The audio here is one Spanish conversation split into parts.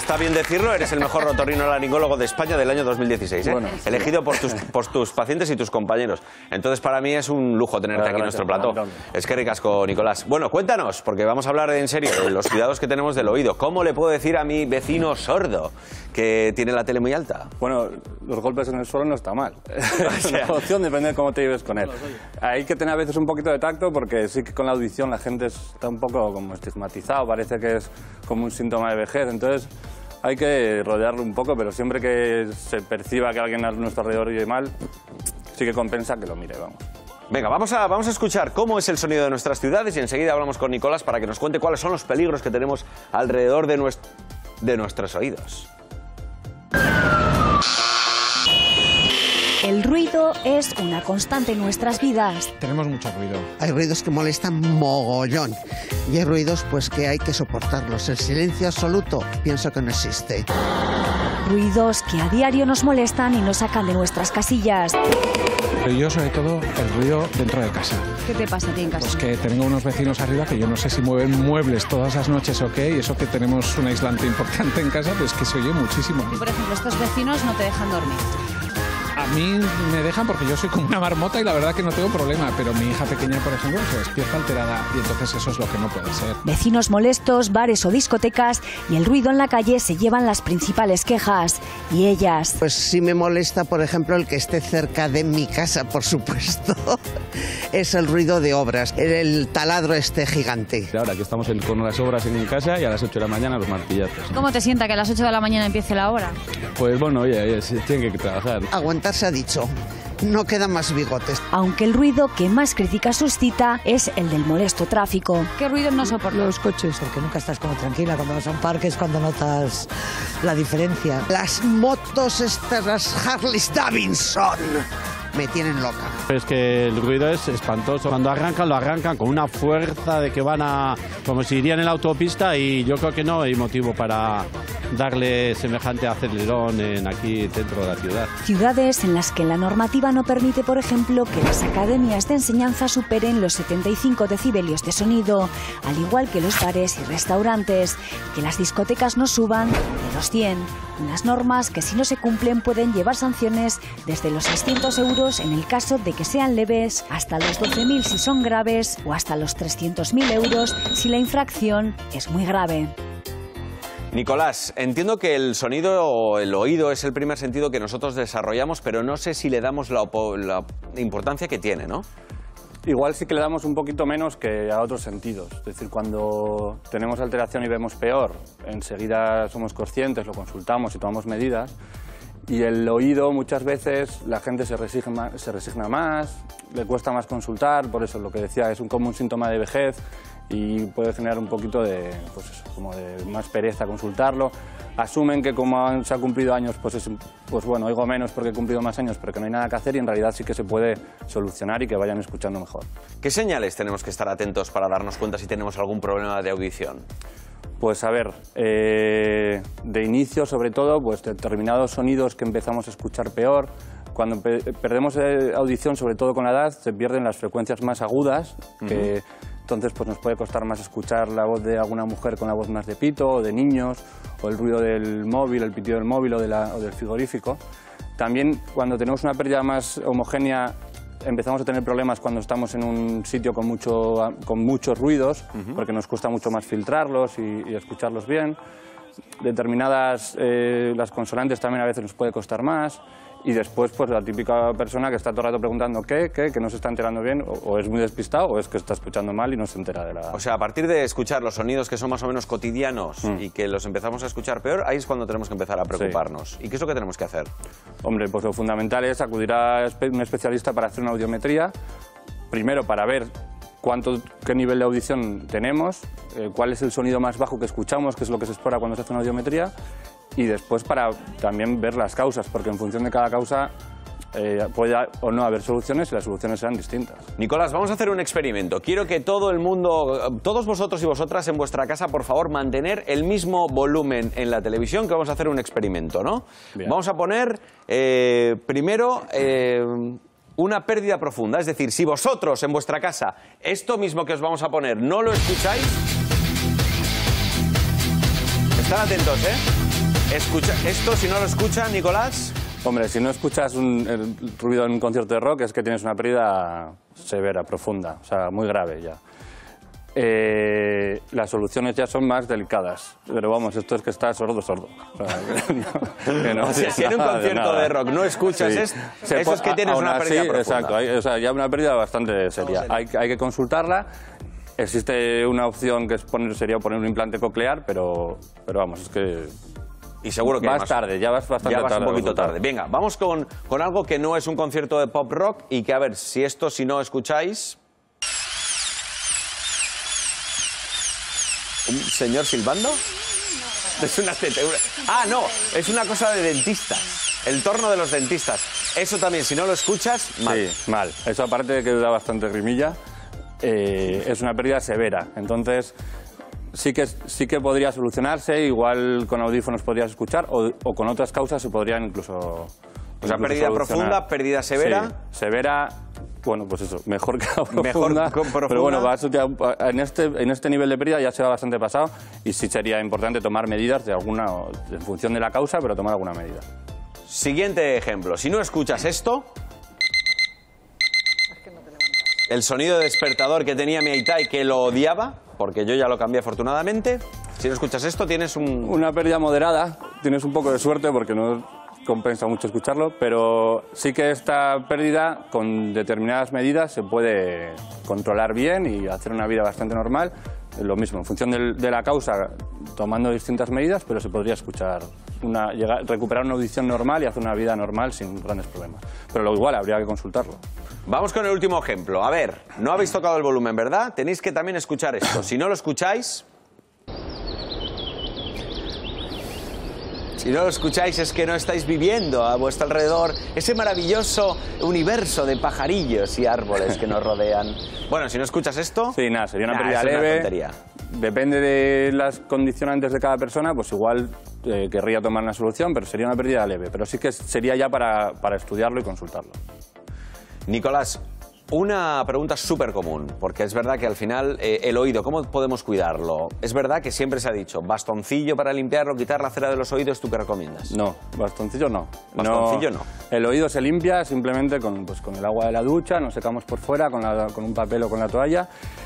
está bien decirlo, eres el mejor otorrinolaringólogo de España del año 2016, ¿eh? Bueno, elegido por tus pacientes y tus compañeros. Entonces, para mí es un lujo tenerte aquí en nuestro plató. Es que ricasco, Nicolás. Bueno, cuéntanos, porque vamos a hablar en serio de los cuidados que tenemos del oído. ¿Cómo le puedo decir a mi vecino sordo que tiene la tele muy alta? Bueno, los golpes en el suelo no está mal. Es una opción, depende de cómo te lleves con él. Hay que tener a veces un poquito de tacto, porque sí que con la audición la gente está un poco como estigmatizado, parece que es como un síntoma de vejez. Entonces hay que rodearlo un poco, pero siempre que se perciba que alguien a nuestro alrededor oye mal, sí que compensa que lo mire, vamos. Venga, vamos a escuchar cómo es el sonido de nuestras ciudades y enseguida hablamos con Nicolás para que nos cuente cuáles son los peligros que tenemos alrededor de nuestros oídos. El ruido es una constante en nuestras vidas. Tenemos mucho ruido. Hay ruidos que molestan mogollón y hay ruidos pues que hay que soportarlos. El silencio absoluto pienso que no existe. Ruidos que a diario nos molestan y nos sacan de nuestras casillas. Pero yo, sobre todo, el ruido dentro de casa. ¿Qué te pasa a ti en casa? Pues que tengo unos vecinos arriba que yo no sé si mueven muebles todas las noches o qué, y eso que tenemos un aislante importante en casa, pues que se oye muchísimo. Y, por ejemplo, estos vecinos no te dejan dormir. A mí me dejan porque yo soy como una marmota y la verdad que no tengo problema, pero mi hija pequeña, por ejemplo, se despierta alterada y entonces eso es lo que no puede ser. Vecinos molestos, bares o discotecas y el ruido en la calle se llevan las principales quejas. Y ellas... Pues sí me molesta, por ejemplo, el que esté cerca de mi casa, por supuesto. Es el ruido de obras, el taladro este gigante. Ahora que estamos con las obras en mi casa y a las 8 de la mañana los martillazos. ¿Cómo te sienta que a las 8 de la mañana empiece la hora? Pues bueno, oye, tienen que trabajar. Aguantarse ha dicho. No quedan más bigotes. Aunque el ruido que más críticas suscita es el del molesto tráfico. ¿Qué ruido no soportas? Los coches, porque nunca estás como tranquila. Cuando vas a un parque es cuando notas la diferencia. Las motos estas, las Harley Davidson, me tienen loca. Es que el ruido es espantoso. Cuando arrancan, lo arrancan con una fuerza de que van a... como si irían en la autopista, y yo creo que no hay motivo para darle semejante acelerón aquí dentro de la ciudad. Ciudades en las que la normativa no permite, por ejemplo, que las academias de enseñanza superen los 75 decibelios de sonido, al igual que los bares y restaurantes, que las discotecas no suban de los 100. Unas normas que, si no se cumplen, pueden llevar sanciones desde los 600 euros en el caso de que sean leves, hasta los 12.000 si son graves o hasta los 300.000 euros si la infracción es muy grave. Nicolás, entiendo que el sonido o el oído es el primer sentido que nosotros desarrollamos, pero no sé si le damos la importancia que tiene, ¿no? Igual sí que le damos un poquito menos que a otros sentidos. Es decir, cuando tenemos alteración y vemos peor, enseguida somos conscientes, lo consultamos y tomamos medidas. Y el oído, muchas veces, la gente se resigna más, le cuesta más consultar, por eso lo que decía, es como un síntoma de vejez y puede generar un poquito de, pues eso, como de más pereza consultarlo. Asumen que como se ha cumplido años, pues bueno, oigo menos porque he cumplido más años, pero que no hay nada que hacer, y en realidad sí que se puede solucionar y que vayan escuchando mejor. ¿Qué señales tenemos que estar atentos para darnos cuenta si tenemos algún problema de audición? Pues a ver, de inicio sobre todo, pues determinados sonidos que empezamos a escuchar peor. Cuando perdemos audición, sobre todo con la edad, se pierden las frecuencias más agudas, que entonces pues nos puede costar más escuchar la voz de alguna mujer con la voz más de pito, o de niños, o el ruido del móvil, el pitido del móvil o del frigorífico. También cuando tenemos una pérdida más homogénea, empezamos a tener problemas cuando estamos en un sitio con muchos ruidos, porque nos cuesta mucho más filtrarlos y escucharlos bien. Determinadas, las consonantes también a veces nos puede costar más. Y después, pues la típica persona que está todo el rato preguntando que no se está enterando bien, o es muy despistado, o es que está escuchando mal y no se entera de la... O sea, a partir de escuchar los sonidos que son más o menos cotidianos y que los empezamos a escuchar peor, ahí es cuando tenemos que empezar a preocuparnos. Sí. ¿Y qué es lo que tenemos que hacer? Hombre, pues lo fundamental es acudir a un especialista para hacer una audiometría, primero para ver qué nivel de audición tenemos, cuál es el sonido más bajo que escuchamos, que es lo que se explora cuando se hace una audiometría, y después para también ver las causas, porque en función de cada causa puede o no haber soluciones, y las soluciones serán distintas. Nicolás, vamos a hacer un experimento. Quiero que todo el mundo, todos vosotros y vosotras en vuestra casa, por favor, mantener el mismo volumen en la televisión, que vamos a hacer un experimento, ¿no? Bien. Vamos a poner primero una pérdida profunda, es decir, si vosotros en vuestra casa esto mismo que os vamos a poner no lo escucháis, estad atentos, ¿eh? Escucha, esto, si no lo escucha, Nicolás... Hombre, si no escuchas el ruido en un concierto de rock es que tienes una pérdida severa, profunda, o sea, muy grave ya. Las soluciones ya son más delicadas, pero vamos, esto es que está sordo. O sea, o sea, si en un concierto de rock no escuchas eso es que tienes una pérdida profunda. Exacto, o sea, ya una pérdida bastante seria. Hay que consultarla. Existe una opción que sería poner un implante coclear, pero vamos, es que... Y seguro que vas tarde, ya vas bastante tarde. Ya vas un poquito tarde. Venga, vamos con algo que no es un concierto de pop rock y que, a ver, si no escucháis... ¿Un señor silbando? No. Es una tetera. Ah, no, es una cosa de dentistas. El torno de los dentistas. Eso también, si no lo escuchas, mal. Sí, mal. Eso aparte de que da bastante rimilla, es una pérdida severa. Entonces... Sí que podría solucionarse, igual con audífonos podrías escuchar o con otras causas se podrían incluso... O sea, pérdida profunda, pérdida severa... Sí, severa, bueno, pues eso, mejor que profunda. Pero bueno, en este nivel de pérdida ya se va bastante pasado y sí sería importante tomar medidas en función de la causa, pero tomar alguna medida. Siguiente ejemplo, si no escuchas esto... El sonido de despertador que tenía mi Aitai, que lo odiaba, porque yo ya lo cambié afortunadamente. Si no escuchas esto, tienes una pérdida moderada, tienes un poco de suerte porque no compensa mucho escucharlo, pero sí que esta pérdida, con determinadas medidas, se puede controlar bien y hacer una vida bastante normal. Lo mismo, en función de la causa, tomando distintas medidas, pero se podría escuchar, recuperar una audición normal y hacer una vida normal sin grandes problemas. Pero lo igual, habría que consultarlo. Vamos con el último ejemplo. A ver, no habéis tocado el volumen, ¿verdad? Tenéis que también escuchar esto. Si no lo escucháis... Si no lo escucháis es que no estáis viviendo a vuestro alrededor ese maravilloso universo de pajarillos y árboles que nos rodean. Bueno, si no escuchas esto... Sí, nada, sería una pérdida leve. Depende de las condicionantes de cada persona, pues igual querría tomar una solución, pero sería una pérdida leve. Pero sí que sería ya para estudiarlo y consultarlo. Nicolás, una pregunta súper común, porque es verdad que al final el oído, ¿cómo podemos cuidarlo? Es verdad que siempre se ha dicho, bastoncillo para limpiarlo, quitar la cera de los oídos, ¿tú qué recomiendas? No, bastoncillo no. Bastoncillo no. El oído se limpia simplemente con el agua de la ducha, nos secamos por fuera con un papel o con la toalla.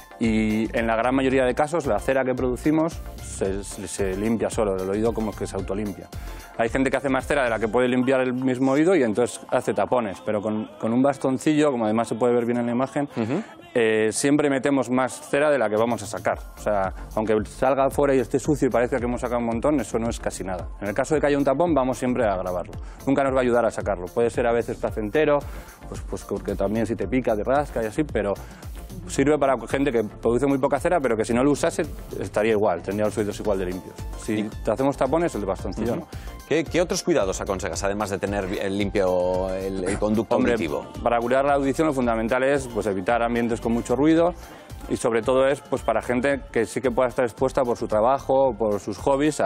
Y en la gran mayoría de casos la cera que producimos se limpia solo, el oído como que se autolimpia. Hay gente que hace más cera de la que puede limpiar el mismo oído y entonces hace tapones, pero con un bastoncillo, como además se puede ver bien en la imagen, siempre metemos más cera de la que vamos a sacar. O sea, aunque salga afuera y esté sucio y parezca que hemos sacado un montón, eso no es casi nada. En el caso de que haya un tapón, vamos siempre a grabarlo. Nunca nos va a ayudar a sacarlo. Puede ser a veces placentero, pues porque también si te pica, te rasca y así, pero... Sirve para gente que produce muy poca cera, pero que si no lo usase estaría igual, tendría los oídos igual de limpios. Si te hacemos tapones, el de bastoncillo no. ¿Qué otros cuidados aconsejas, además de tener limpio el conducto auditivo? Para cuidar la audición lo fundamental es pues, evitar ambientes con mucho ruido y sobre todo es pues, para gente que sí que pueda estar expuesta por su trabajo o por sus hobbies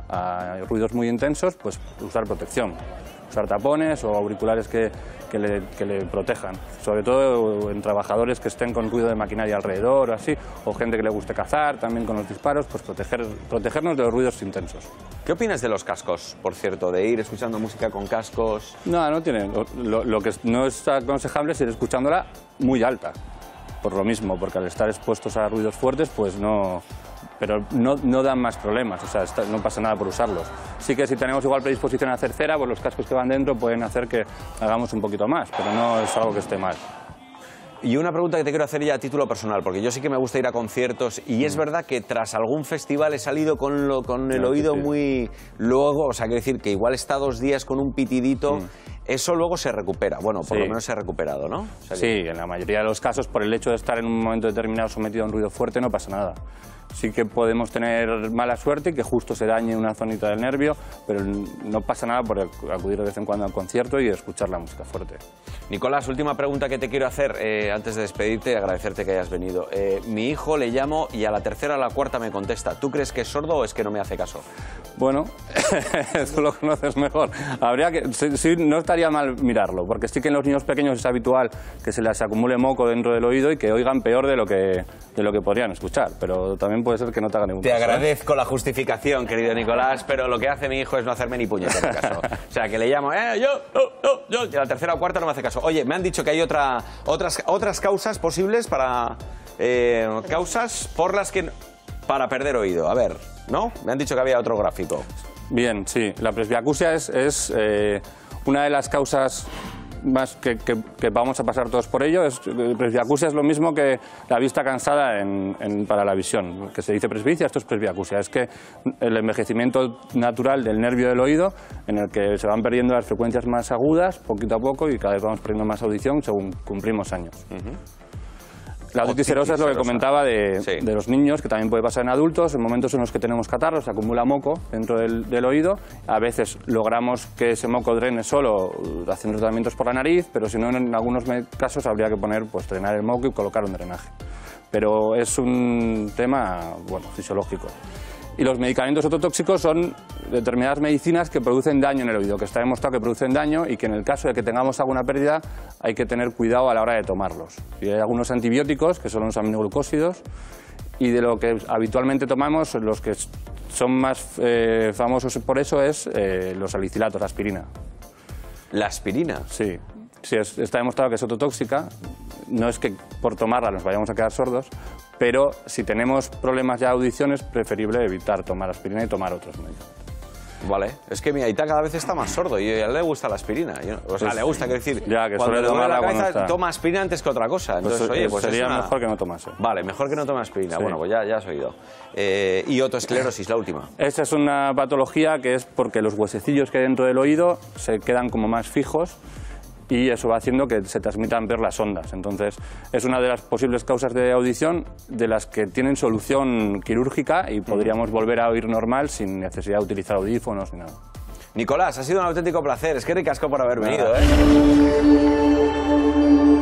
a ruidos muy intensos, pues usar protección. Usar tapones o auriculares que le protejan, sobre todo en trabajadores que estén con ruido de maquinaria alrededor o así, o gente que le guste cazar, también con los disparos, pues protegernos de los ruidos intensos. ¿Qué opinas de los cascos, por cierto, de ir escuchando música con cascos? No tiene. Lo que no es aconsejable es ir escuchándola muy alta, por lo mismo, porque al estar expuestos a ruidos fuertes, pues no... Pero no dan más problemas, o sea, no pasa nada por usarlos. Sí que si tenemos igual predisposición a hacer cera, pues los cascos que van dentro pueden hacer que hagamos un poquito más, pero no es algo que esté mal. Y una pregunta que te quiero hacer ya a título personal, porque yo sí que me gusta ir a conciertos y es verdad que tras algún festival he salido con el oído muy... Luego, o sea, quiero decir que igual está 2 días con un pitidito, eso luego se recupera. Bueno, por lo menos se ha recuperado, ¿no? O sea, sí, en la mayoría de los casos, por el hecho de estar en un momento determinado sometido a un ruido fuerte, no pasa nada. Sí que podemos tener mala suerte y que justo se dañe una zonita del nervio, pero no pasa nada por acudir de vez en cuando al concierto y escuchar la música fuerte. Nicolás, última pregunta que te quiero hacer antes de despedirte y agradecerte que hayas venido. Mi hijo le llamo y a la tercera o a la cuarta me contesta. ¿Tú crees que es sordo o es que no me hace caso? Bueno, tú lo conoces mejor. Habría que, sí, no estaría mal mirarlo, porque sí que en los niños pequeños es habitual que se les acumule moco dentro del oído y que oigan peor de lo que podrían escuchar, pero también también puede ser que no te haga ningún Te caso. agradezco la justificación, querido Nicolás, pero lo que hace mi hijo es no hacerme ni puñetero caso. O sea, que le llamo, yo, y a la tercera o cuarta no me hace caso. Oye, me han dicho que hay otras causas posibles para... causas por las que... para perder oído. A ver, ¿no? Me han dicho que había otro gráfico. Bien, sí. La presbiacusia es una de las causas más que vamos a pasar todos por ello. Presbiacusia es lo mismo que la vista cansada para la visión, que se dice presbicia, esto es presbiacusia. Es que el envejecimiento natural del nervio del oído, en el que se van perdiendo las frecuencias más agudas, poquito a poco, y cada vez vamos perdiendo más audición según cumplimos años. La otitis serosa es lo que comentaba de los niños, que también puede pasar en adultos, en momentos en los que tenemos catarros, se acumula moco dentro del oído. A veces logramos que ese moco drene solo haciendo tratamientos por la nariz, pero si no, en algunos casos habría que drenar el moco y colocar un drenaje. Pero es un tema, fisiológico. Y los medicamentos ototóxicos son determinadas medicinas que producen daño en el oído, que está demostrado que producen daño y que en el caso de que tengamos alguna pérdida hay que tener cuidado a la hora de tomarlos. Y hay algunos antibióticos, que son los aminoglucósidos, y de lo que habitualmente tomamos, los que son más famosos por eso es los salicilatos, la aspirina. ¿La aspirina? Sí. Está demostrado que es ototóxica. No es que por tomarla nos vayamos a quedar sordos, pero si tenemos problemas ya de audición es preferible evitar tomar aspirina y tomar otros medicamentos. Vale, es que mi Aita cada vez está más sordo y a él le gusta la aspirina. O sea, le gusta, quiero decir, ya, que cuando le duele la cabeza está. Toma aspirina antes que otra cosa. Entonces, sería mejor que no tomase. Vale, mejor que no tome aspirina. Sí. Bueno, pues ya has oído. Y otoesclerosis, la última. Esa es una patología que es porque los huesecillos que hay dentro del oído se quedan como más fijos, y eso va haciendo que se transmitan peor las ondas. Entonces, es una de las posibles causas de audición de las que tienen solución quirúrgica y podríamos volver a oír normal sin necesidad de utilizar audífonos ni nada. Nicolás, ha sido un auténtico placer. Es que ricasco por haber venido, ¿eh?